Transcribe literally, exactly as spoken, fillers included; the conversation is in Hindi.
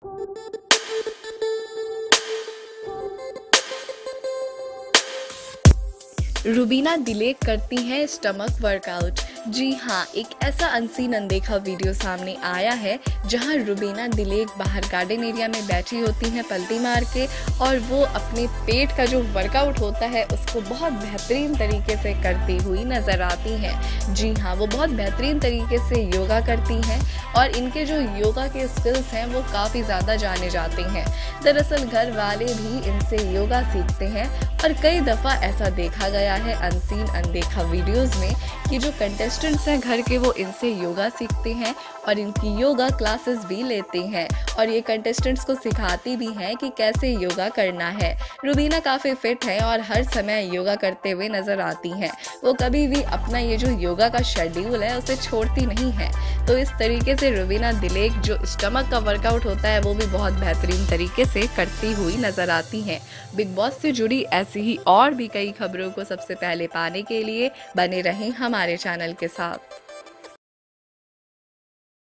रुबीना दिलेक करती हैं स्टमक वर्कआउट। जी हाँ, एक ऐसा अनसीन अनदेखा वीडियो सामने आया है जहां रुबीना दिलेक बाहर गार्डन एरिया में बैठी होती हैं पलटी मार के, और वो अपने पेट का जो वर्कआउट होता है उसको बहुत बेहतरीन तरीके से करती हुई नजर आती हैं। जी हाँ, वो बहुत बेहतरीन तरीके से योगा करती हैं और इनके जो योगा के स्किल्स हैं वो काफ़ी ज़्यादा जाने जाते हैं। दरअसल घर वाले भी इनसे योगा सीखते हैं और कई दफ़ा ऐसा देखा गया है अनसीन अनदेखा वीडियोस में कि जो कंटेस्टेंट्स हैं घर के वो इनसे योगा सीखते हैं और इनकी योगा क्लासेस भी लेते हैं और ये कंटेस्टेंट्स को सिखाती भी हैं कि कैसे योगा करना है। रुबीना काफ़ी फिट है और हर समय योगा करते हुए नज़र आती हैं। वो कभी भी अपना ये जो योगा का शेड्यूल है उसे छोड़ती नहीं है। तो इस तरीके से रुबीना दिलेक जो स्टमक का वर्कआउट होता है वो भी बहुत बेहतरीन तरीके से करती हुई नज़र आती हैं। बिग बॉस से जुड़ी ऐसी ही और भी कई खबरों को सबसे पहले पाने के लिए बने रहें हमारे चैनल के साथ।